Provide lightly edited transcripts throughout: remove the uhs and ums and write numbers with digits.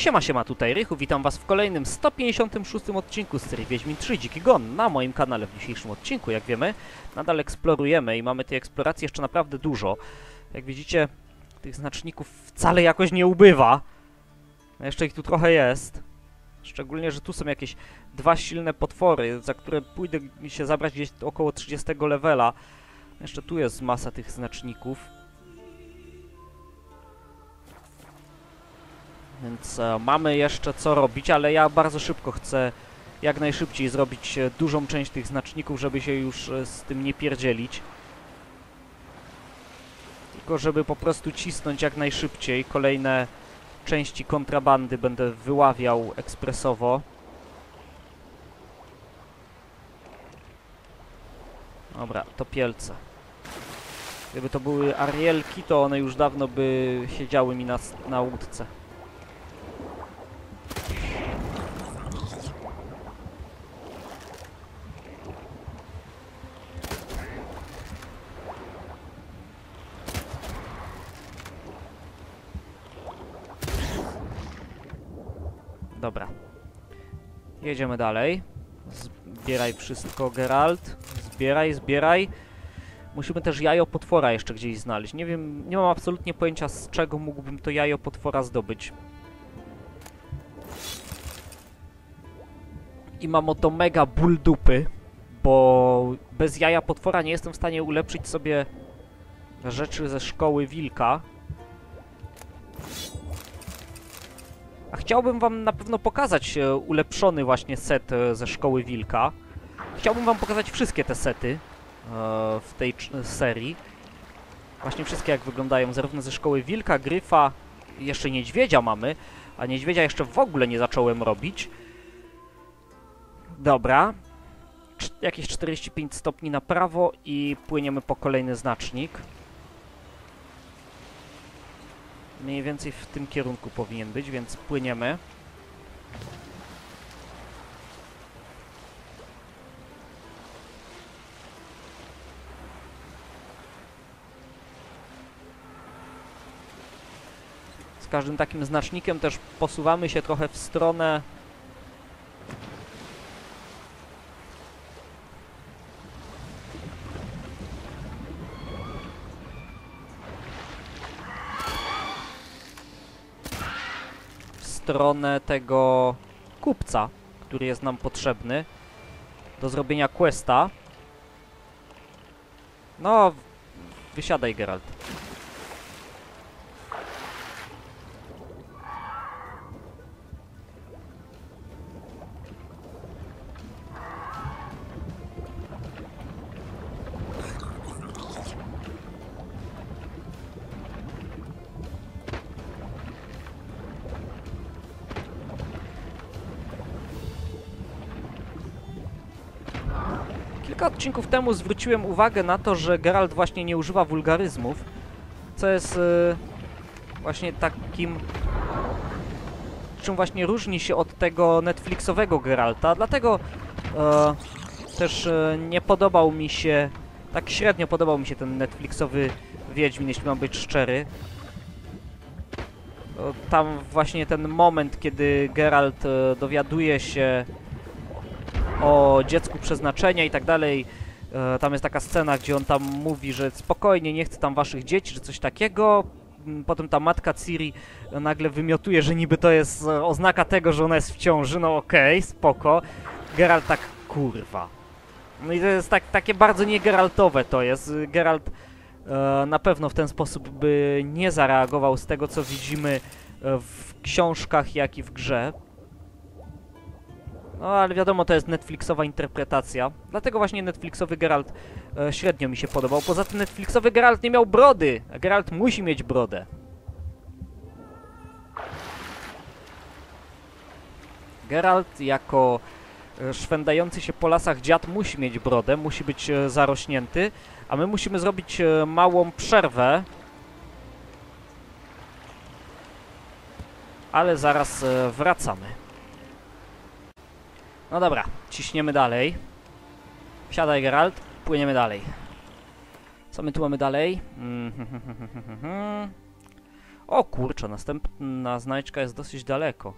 Siema, siema, tutaj Rychu, witam was w kolejnym 156 odcinku z serii Wiedźmin 3 Dziki Gon na moim kanale. W dzisiejszym odcinku, jak wiemy, nadal eksplorujemy i mamy tej eksploracji jeszcze naprawdę dużo. Jak widzicie, tych znaczników wcale jakoś nie ubywa. No jeszcze ich tu trochę jest. Szczególnie, że tu są jakieś dwa silne potwory, za które pójdę się zabrać gdzieś około 30 levela. Jeszcze tu jest masa tych znaczników. Więc mamy jeszcze co robić, ale ja bardzo szybko chcę jak najszybciej zrobić dużą część tych znaczników, żeby się już z tym nie pierdzielić. Tylko żeby po prostu cisnąć jak najszybciej. Kolejne części kontrabandy będę wyławiał ekspresowo. Dobra, topielce. Gdyby to były Arielki, to one już dawno by siedziały mi na łódce. Dobra. Jedziemy dalej. Zbieraj wszystko, Geralt. Zbieraj. Musimy też jajo potwora jeszcze gdzieś znaleźć. Nie wiem, nie mam absolutnie pojęcia, z czego mógłbym to jajo potwora zdobyć. I mam oto mega ból dupy, bo bez jaja potwora nie jestem w stanie ulepszyć sobie rzeczy ze szkoły wilka. A chciałbym wam na pewno pokazać ulepszony właśnie set ze szkoły wilka. Chciałbym wam pokazać wszystkie te sety w tej serii. Właśnie wszystkie jak wyglądają, zarówno ze szkoły wilka, gryfa, jeszcze niedźwiedzia mamy, a niedźwiedzia jeszcze w ogóle nie zacząłem robić. Dobra. Jakieś 45 stopni na prawo i płyniemy po kolejny znacznik. Mniej więcej w tym kierunku powinien być, więc płyniemy. Z każdym takim znacznikiem też posuwamy się trochę w stronę tego kupca, który jest nam potrzebny do zrobienia questa. No, wysiadaj, Geralt. Kilka odcinków temu zwróciłem uwagę na to, że Geralt właśnie nie używa wulgaryzmów, co jest właśnie takim, czym właśnie różni się od tego Netflixowego Geralta, dlatego też nie podobał mi się, tak średnio podobał mi się ten Netflixowy Wiedźmin, jeśli mam być szczery. Tam właśnie ten moment, kiedy Geralt dowiaduje się o dziecku przeznaczenia i tak dalej. Tam jest taka scena, gdzie on tam mówi, że spokojnie, nie chce tam waszych dzieci, czy coś takiego. Potem ta matka Ciri nagle wymiotuje, że niby to jest oznaka tego, że ona jest w ciąży. No okej, spoko. Geralt tak, kurwa. No i to jest takie bardzo nie Geraltowe to jest. Geralt na pewno w ten sposób by nie zareagował z tego, co widzimy w książkach, jak i w grze. No, ale wiadomo, to jest Netflixowa interpretacja. Dlatego właśnie Netflixowy Geralt średnio mi się podobał. Poza tym Netflixowy Geralt nie miał brody, a Geralt musi mieć brodę. Geralt jako szwendający się po lasach dziad musi mieć brodę, musi być zarośnięty, a my musimy zrobić małą przerwę. Ale zaraz wracamy. No dobra, ciśniemy dalej. Wsiadaj, Geralt, płyniemy dalej. Co my tu mamy dalej? O kurczę, następna znajdźka jest dosyć daleko.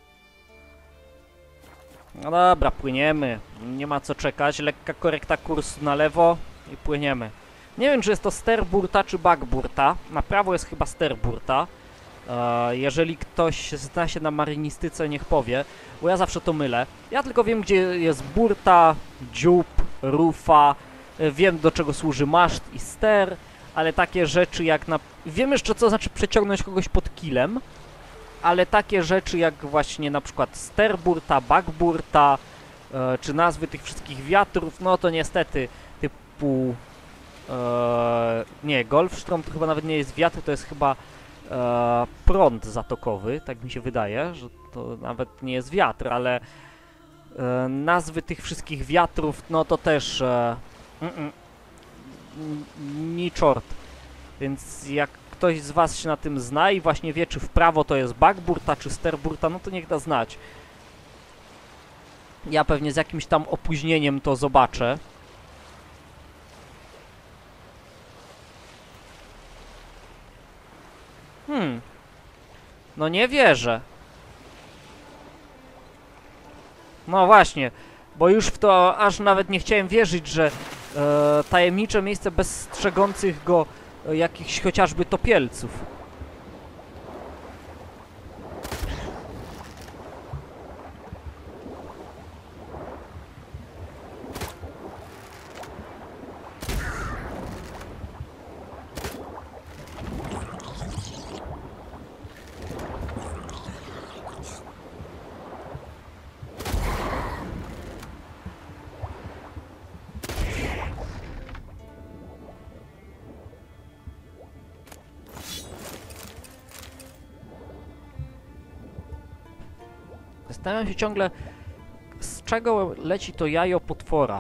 No dobra, płyniemy. Nie ma co czekać. Lekka korekta kursu na lewo i płyniemy. Nie wiem, czy jest to sterburta, czy backburta. Na prawo jest chyba sterburta. Jeżeli ktoś zna się na marynistyce, niech powie, bo ja zawsze to mylę. Ja tylko wiem, gdzie jest burta, dziób, rufa, wiem, do czego służy maszt i ster, ale takie rzeczy jak na... Wiem jeszcze, co znaczy przeciągnąć kogoś pod kilem, ale takie rzeczy jak właśnie na przykład sterburta, backburta, czy nazwy tych wszystkich wiatrów, no to niestety typu... nie, Golfstrom to chyba nawet nie jest wiatr, to jest chyba prąd zatokowy, tak mi się wydaje, że to nawet nie jest wiatr, ale nazwy tych wszystkich wiatrów, no to też ni czort. Więc jak ktoś z was się na tym zna i właśnie wie, czy w prawo to jest backburta, czy sterburta, no to niech da znać. Ja pewnie z jakimś tam opóźnieniem to zobaczę. No nie wierzę. No właśnie, bo już w to aż nawet nie chciałem wierzyć, że tajemnicze miejsce bez strzegących go jakichś chociażby topielców. Zastanawiam się ciągle, z czego leci to jajo potwora.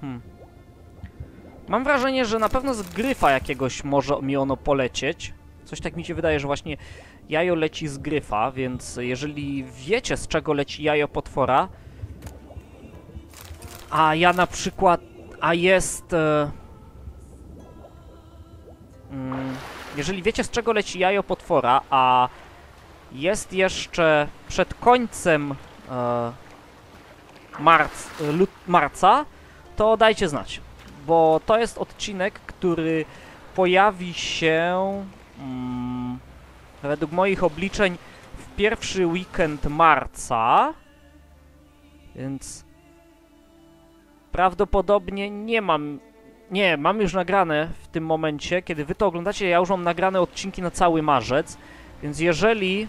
Mam wrażenie, że na pewno z gryfa jakiegoś może mi ono polecieć. Coś tak mi się wydaje, że właśnie jajo leci z gryfa, więc jeżeli wiecie, z czego leci jajo potwora, a ja na przykład, jeżeli wiecie, z czego leci jajo potwora, a jest jeszcze przed końcem marca, to dajcie znać, bo to jest odcinek, który pojawi się według moich obliczeń w pierwszy weekend marca, więc prawdopodobnie mam już nagrane w tym momencie, kiedy wy to oglądacie, ja już mam nagrane odcinki na cały marzec, więc jeżeli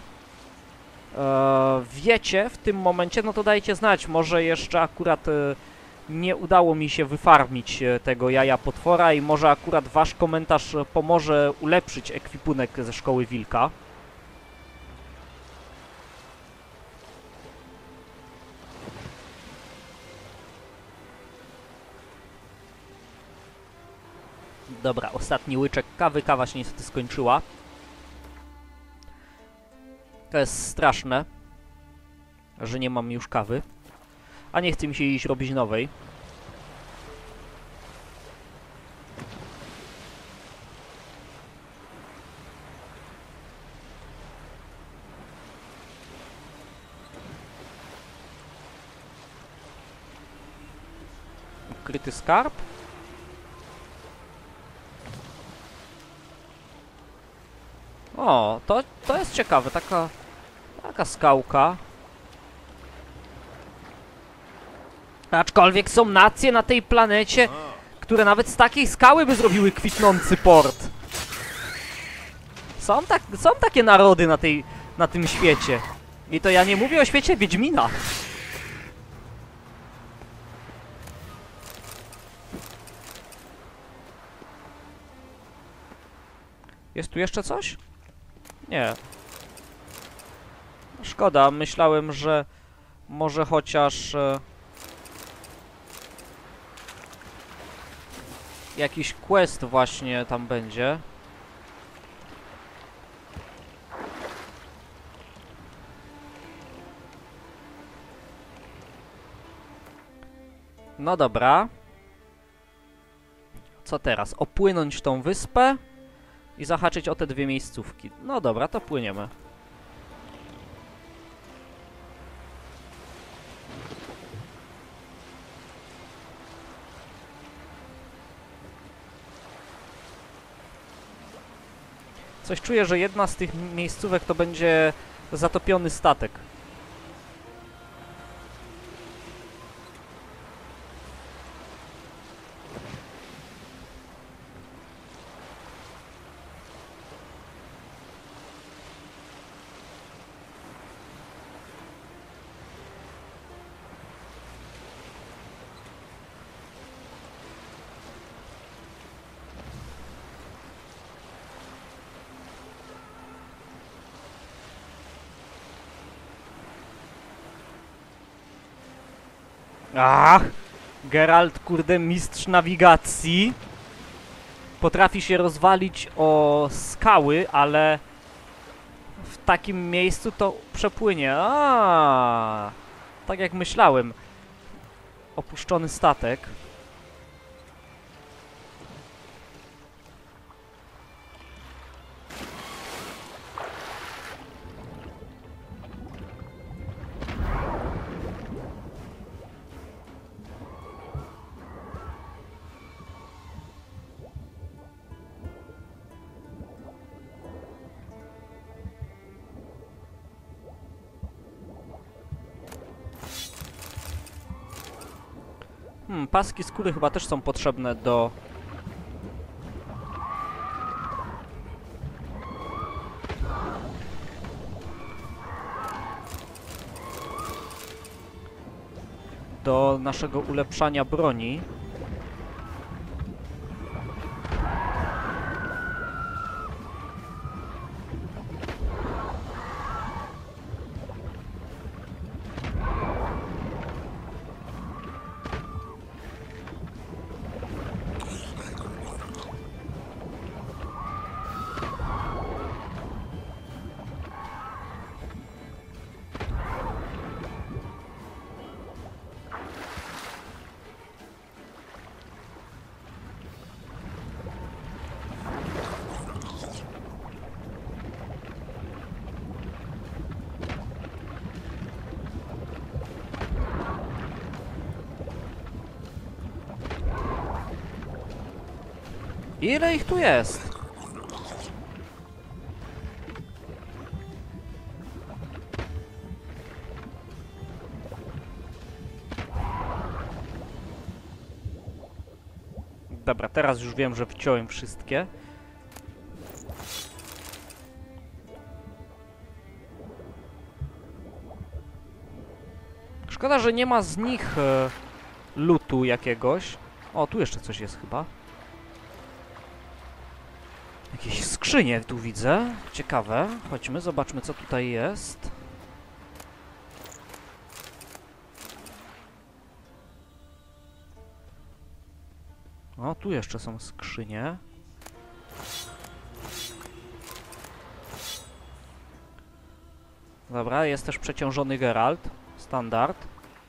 wiecie w tym momencie, no to dajcie znać. Może jeszcze akurat nie udało mi się wyfarmić tego jaja potwora i może akurat wasz komentarz pomoże ulepszyć ekwipunek ze Szkoły Wilka. Dobra, ostatni łyczek kawy. Kawa się niestety skończyła. To jest straszne, że nie mam już kawy. A nie chce mi się iść robić nowej. Ukryty skarb? O, to jest ciekawe, taka skałka. Aczkolwiek są nacje na tej planecie, które nawet z takiej skały by zrobiły kwitnący port. Są takie narody na tym świecie. I to ja nie mówię o świecie Wiedźmina. Jest tu jeszcze coś? Nie. Szkoda, myślałem, że może chociaż jakiś quest właśnie tam będzie. No dobra. Co teraz? Opłynąć tą wyspę? i zahaczyć o te dwie miejscówki. No dobra, to płyniemy. Coś czuję, że jedna z tych miejscówek to będzie zatopiony statek. Ach! Geralt, kurde, mistrz nawigacji. Potrafi się rozwalić o skały, ale w takim miejscu to przepłynie. Tak jak myślałem. Opuszczony statek. Paski skóry chyba też są potrzebne do naszego ulepszania broni. Ile ich tu jest? Dobra, teraz już wiem, że wciąłem wszystkie. Szkoda, że nie ma z nich lootu jakiegoś. O, tu jeszcze coś jest chyba. Jakieś skrzynie tu widzę. Ciekawe. Chodźmy, zobaczmy, co tutaj jest. O, tu jeszcze są skrzynie. Dobra, jest też przeciążony Geralt. Standard.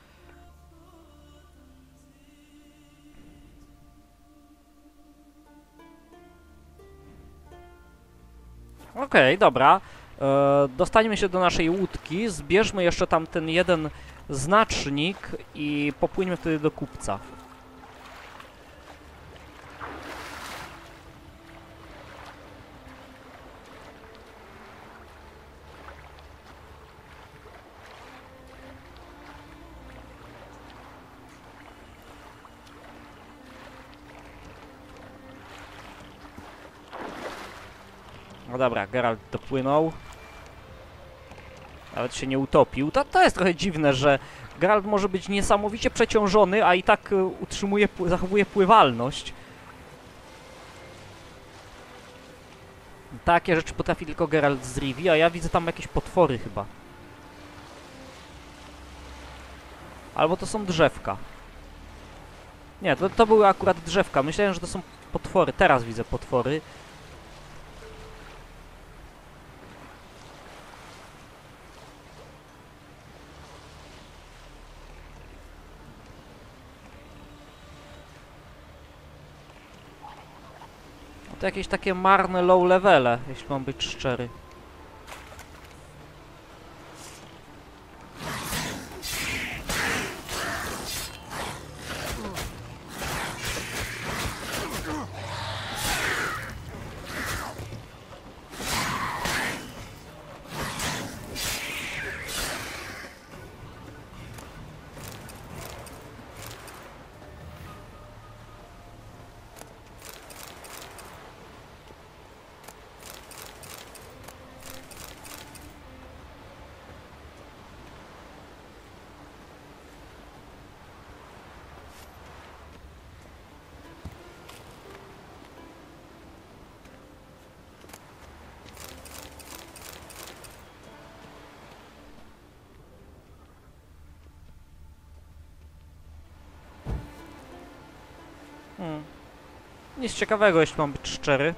Okej, dobra. Dostaniemy się do naszej łódki, zbierzmy jeszcze tam ten jeden znacznik i popłyniemy wtedy do kupca. No dobra, Geralt dopłynął. Nawet się nie utopił. To jest trochę dziwne, że Geralt może być niesamowicie przeciążony, a i tak utrzymuje, zachowuje pływalność. Takie rzeczy potrafi tylko Geralt z Rivii, a ja widzę tam jakieś potwory chyba. Albo to są drzewka. Nie, to były akurat drzewka. Myślałem, że to są potwory. Teraz widzę potwory. to jakieś takie marne low levele, jeśli mam być szczery. Nic ciekawego, jeśli mam być szczery.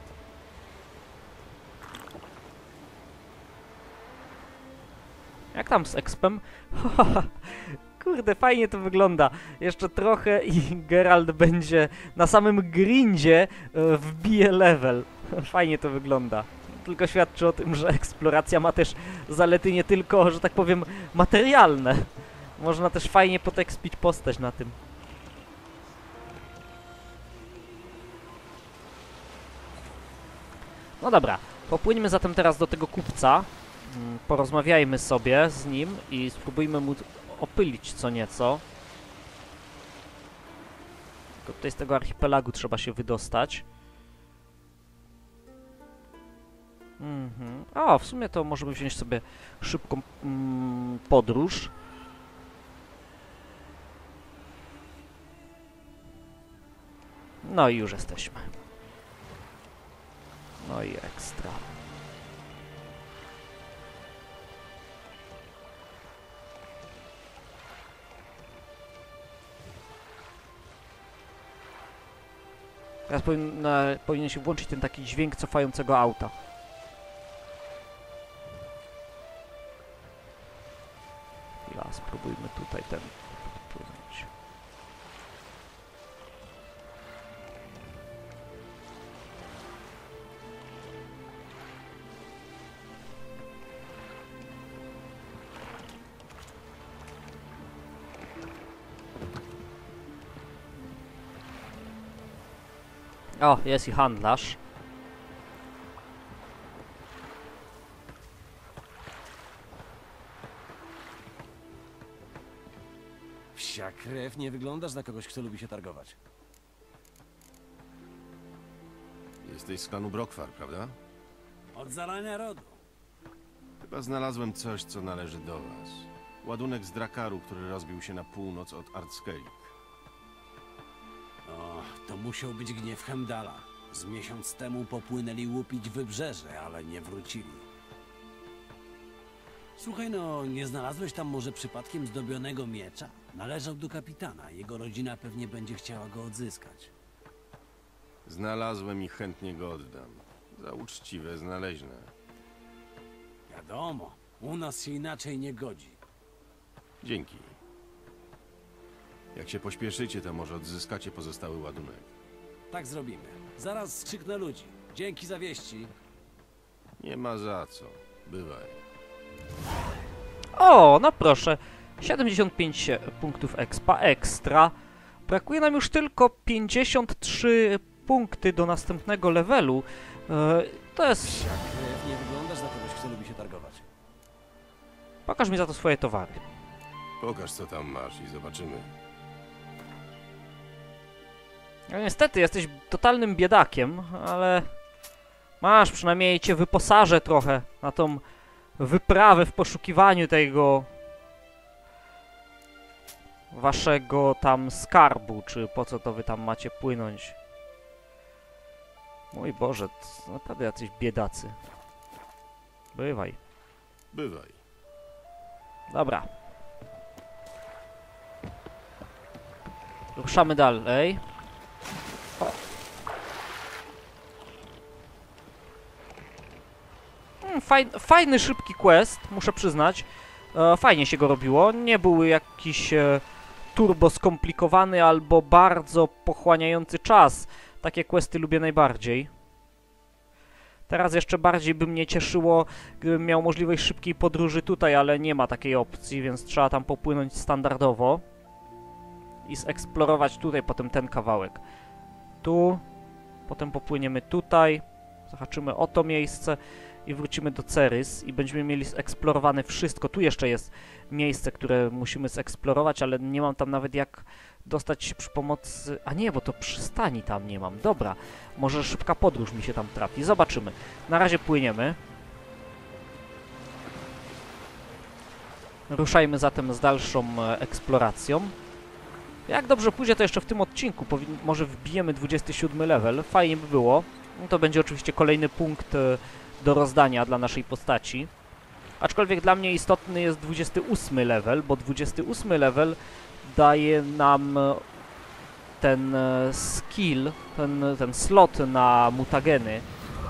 Jak tam z expem? Kurde, fajnie to wygląda. Jeszcze trochę i Geralt będzie na samym grindzie wbije level. Fajnie to wygląda. Tylko świadczy o tym, że eksploracja ma też zalety nie tylko, że tak powiem, materialne. Można też fajnie potekspić postać na tym. No dobra, popłyńmy zatem teraz do tego kupca. Porozmawiajmy sobie z nim i spróbujmy mu opylić co nieco. Tylko tutaj z tego archipelagu trzeba się wydostać. O, w sumie to możemy wziąć sobie szybką podróż. No i już jesteśmy. No i ekstra. Teraz powinien się włączyć ten taki dźwięk cofającego auta. Chwila, spróbujmy tutaj ten podpłynąć. O, jest i handlarz. Psia krew, nie wyglądasz na kogoś, kto lubi się targować. Jesteś z klanu Brokvar, prawda? Od zarania rodu. Chyba znalazłem coś, co należy do was. Ładunek z Drakaru, który rozbił się na północ od Ardskellig. O, to musiał być gniew Hemdala. Z miesiąc temu popłynęli łupić wybrzeże, ale nie wrócili. Słuchaj, no, nie znalazłeś tam może przypadkiem zdobionego miecza? Należał do kapitana. Jego rodzina pewnie będzie chciała go odzyskać. Znalazłem i chętnie go oddam. Za uczciwe znaleźne. Wiadomo, u nas się inaczej nie godzi. Dzięki. Jak się pośpieszycie, to może odzyskacie pozostały ładunek. Tak zrobimy. Zaraz skrzyknę ludzi. Dzięki za wieści. Nie ma za co. Bywaj. O, no proszę. 75 punktów expa ekstra. Brakuje nam już tylko 53 punkty do następnego levelu. To jest... Psia krew, nie wyglądasz na kogoś, kto lubi się targować. Pokaż mi za to swoje towary. Pokaż, co tam masz i zobaczymy. No niestety, jesteś totalnym biedakiem, ale... Masz, przynajmniej cię wyposażę trochę na tą wyprawę w poszukiwaniu tego... waszego tam skarbu, czy po co to wy tam macie płynąć. Mój Boże, to naprawdę jacyś biedacy. Bywaj. Bywaj. Dobra. Ruszamy dalej. O. Fajny, szybki quest, muszę przyznać. Fajnie się go robiło. Nie był jakiś turbo skomplikowany albo bardzo pochłaniający czas. Takie questy lubię najbardziej. Teraz jeszcze bardziej by mnie cieszyło, gdybym miał możliwość szybkiej podróży tutaj, ale nie ma takiej opcji, więc trzeba tam popłynąć standardowo i zeksplorować tutaj potem ten kawałek. Tu, potem popłyniemy tutaj, zahaczymy o to miejsce i wrócimy do Cerys i będziemy mieli zeksplorowane wszystko. Tu jeszcze jest miejsce, które musimy zeksplorować, ale nie mam tam nawet jak dostać się przy pomocy... A nie, bo to przystani tam nie mam. Dobra, może szybka podróż mi się tam trafi. Zobaczymy. Na razie płyniemy. Ruszajmy zatem z dalszą eksploracją. Jak dobrze pójdzie, to jeszcze w tym odcinku może wbijemy 27 level. Fajnie by było. No to będzie oczywiście kolejny punkt do rozdania dla naszej postaci. Aczkolwiek dla mnie istotny jest 28 level, bo 28 level daje nam ten skill, ten slot na mutageny.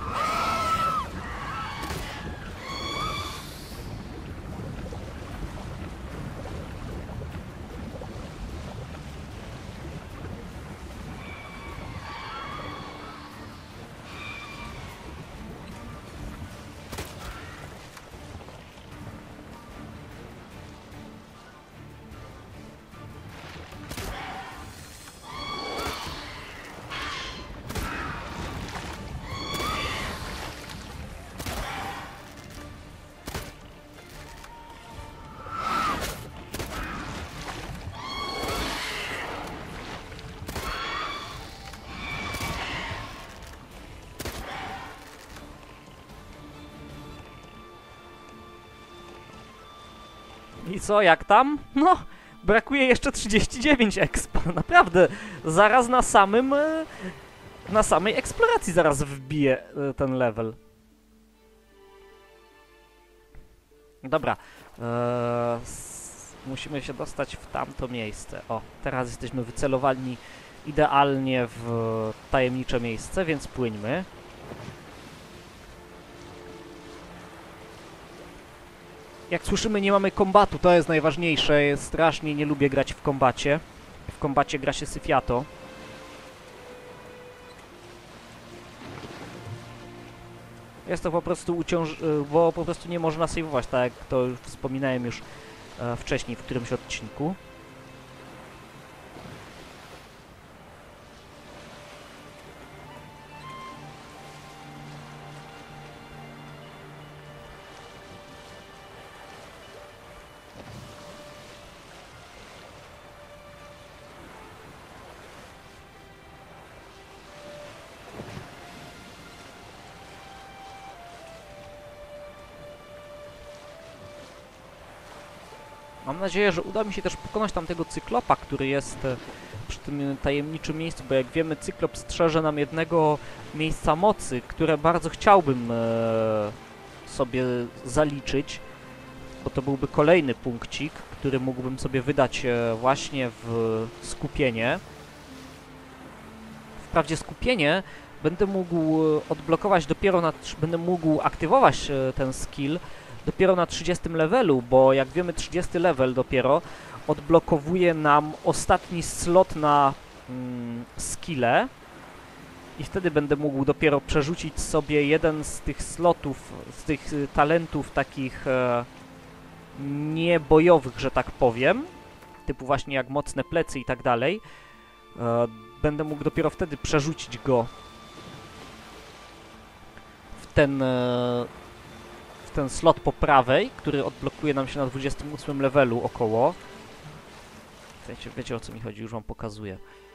I co, jak tam? No, brakuje jeszcze 39 expa. Naprawdę, zaraz na samej eksploracji zaraz wbiję ten level. Dobra, musimy się dostać w tamto miejsce. O, teraz jesteśmy wycelowani idealnie w tajemnicze miejsce, więc płyńmy. Jak słyszymy, nie mamy kombatu, to jest najważniejsze. Strasznie nie lubię grać w kombacie. W kombacie gra się syfiato. Jest to po prostu bo po prostu nie można save'ować, tak jak to już wspominałem już wcześniej w którymś odcinku. Mam nadzieję, że uda mi się też pokonać tamtego cyklopa, który jest przy tym tajemniczym miejscu, bo jak wiemy, cyklop strzeże nam jednego miejsca mocy, które bardzo chciałbym sobie zaliczyć, bo to byłby kolejny punkcik, który mógłbym sobie wydać właśnie w skupienie. Wprawdzie skupienie będę mógł odblokować dopiero będę mógł aktywować ten skill dopiero na 30 levelu, bo jak wiemy 30 level dopiero odblokowuje nam ostatni slot na skille i wtedy będę mógł dopiero przerzucić sobie jeden z tych slotów, z tych talentów takich niebojowych, że tak powiem, typu właśnie jak mocne plecy i tak dalej. Będę mógł dopiero wtedy przerzucić go w ten slot po prawej, który odblokuje nam się na 28 levelu około. Wiecie o co mi chodzi, już wam pokazuję.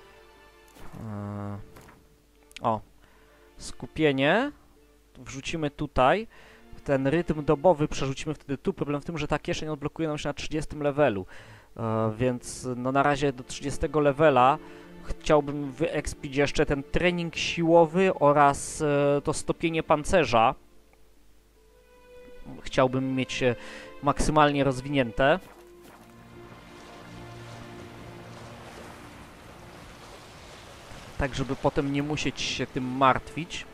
O, skupienie wrzucimy tutaj, ten rytm dobowy przerzucimy wtedy tu. Problem w tym, że ta kieszeń odblokuje nam się na 30 levelu, więc no na razie do 30 levela chciałbym wyekspić jeszcze ten trening siłowy oraz to stopienie pancerza. Chciałbym mieć maksymalnie rozwinięte. Tak, żeby potem nie musieć się tym martwić.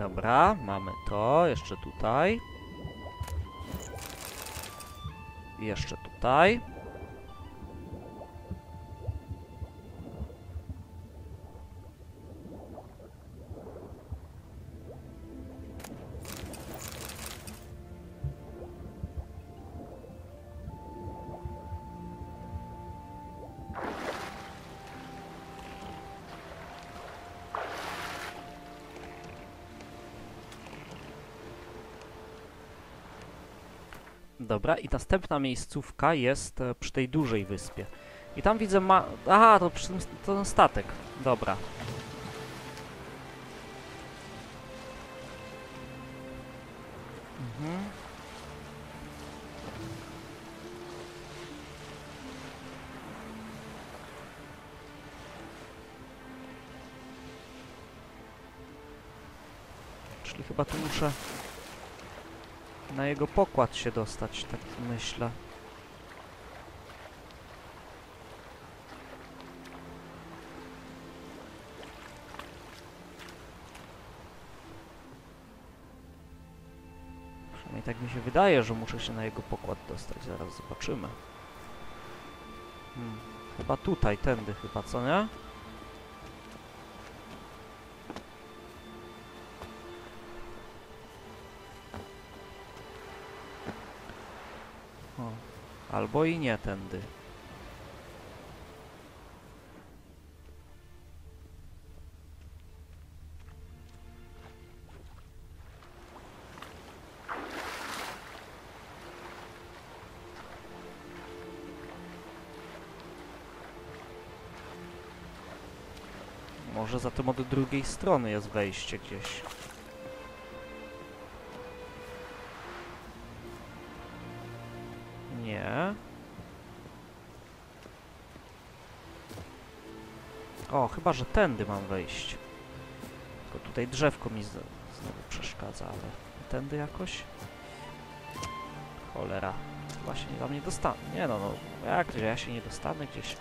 Dobra, mamy to. Jeszcze tutaj. I jeszcze tutaj. Dobra, i następna miejscówka jest przy tej dużej wyspie. I tam widzę Aha, to to ten statek. Dobra. Mhm. Czyli chyba tu muszę na jego pokład się dostać, tak myślę. Przynajmniej tak mi się wydaje, że muszę się na jego pokład dostać. Zaraz zobaczymy. Chyba tutaj, tędy chyba, co nie? Albo i nie tędy. Może zatem od drugiej strony jest wejście gdzieś. Nie. O, chyba że tędy mam wejść. Tylko tutaj drzewko mi znowu przeszkadza, ale tędy jakoś? Cholera. Chyba się tam nie dostanę. Nie no, jak ja się nie dostanę gdzieś?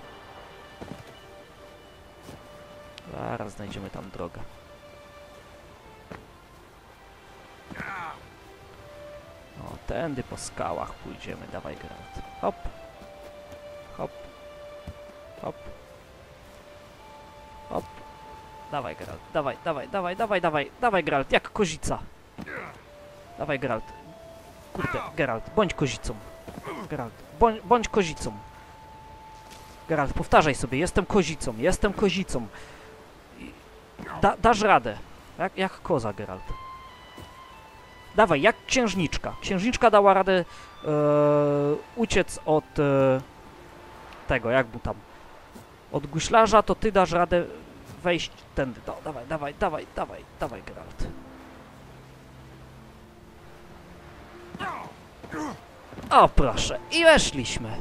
Zaraz znajdziemy tam drogę. O, tędy po skałach pójdziemy. Dawaj, Geralt. Hop. Hop. Hop. Hop. Dawaj, Geralt. Dawaj, dawaj, dawaj, dawaj, dawaj. Dawaj, Geralt, jak kozica. Dawaj, Geralt. Kurde, Geralt, bądź kozicą. Geralt, bądź kozicą. Geralt, powtarzaj sobie, jestem kozicą, jestem kozicą. Dasz radę. Jak koza, Geralt. Dawaj, jak księżniczka. Księżniczka dała radę uciec od tego, jak mu tam. Od guślarza, to ty dasz radę wejść tędy. Dawaj, dawaj, dawaj, dawaj, dawaj, Geralt. O, proszę. I weszliśmy.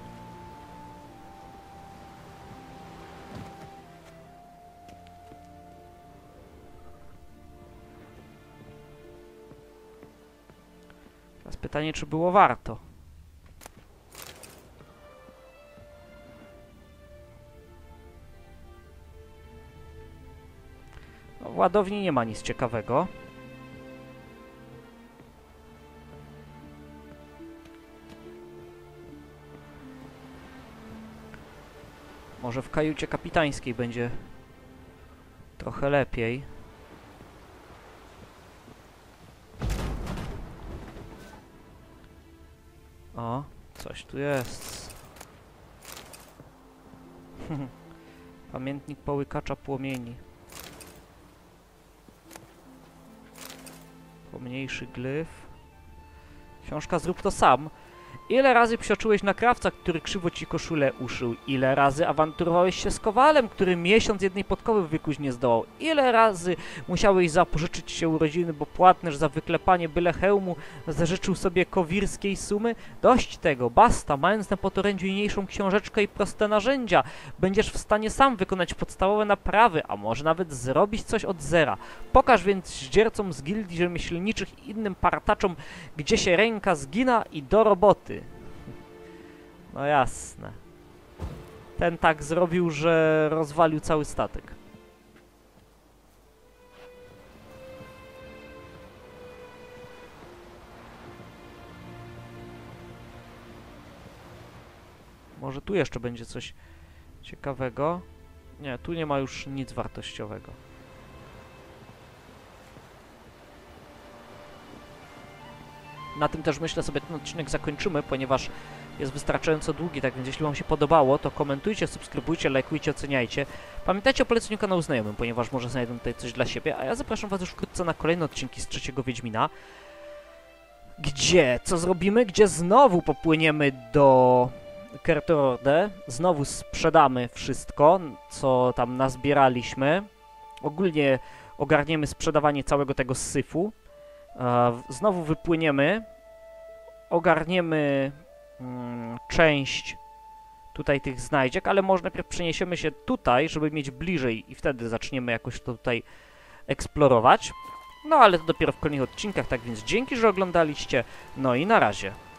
Teraz pytanie, czy było warto. No, w ładowni nie ma nic ciekawego. Może w kajucie kapitańskiej będzie trochę lepiej. O, coś tu jest. Pamiętnik połykacza płomieni. Pomniejszy glyf. Książka Zrób to sam. Ile razy psioczyłeś na krawca, który krzywo ci koszulę uszył? Ile razy awanturowałeś się z kowalem, który miesiąc jednej podkowy wykuć nie zdołał? Ile razy musiałeś zapożyczyć się urodziny, bo płatnerz za wyklepanie byle hełmu zażyczył sobie kowirskiej sumy? Dość tego, basta, mając na potorędziu niniejszą książeczkę i proste narzędzia, będziesz w stanie sam wykonać podstawowe naprawy, a może nawet zrobić coś od zera. Pokaż więc zdziercom z gildii rzemieślniczych i innym partaczom, gdzie się ręka zgina i do roboty. No jasne. Ten tak zrobił, że rozwalił cały statek. Może tu jeszcze będzie coś ciekawego. Nie, tu nie ma już nic wartościowego. Na tym też myślę sobie ten odcinek zakończymy, ponieważ jest wystarczająco długi, tak więc jeśli wam się podobało, to komentujcie, subskrybujcie, lajkujcie, oceniajcie. Pamiętajcie o poleceniu kanału znajomym, ponieważ może znajdą tutaj coś dla siebie, a ja zapraszam was już wkrótce na kolejne odcinki z trzeciego Wiedźmina. Gdzie? Co zrobimy? Gdzie znowu popłyniemy do Kertororde, znowu sprzedamy wszystko, co tam nazbieraliśmy. Ogólnie ogarniemy sprzedawanie całego tego syfu. Znowu wypłyniemy, ogarniemy część tutaj tych znajdziek, ale może najpierw przeniesiemy się tutaj, żeby mieć bliżej i wtedy zaczniemy jakoś to tutaj eksplorować. No ale to dopiero w kolejnych odcinkach, tak więc dzięki, że oglądaliście, no i na razie.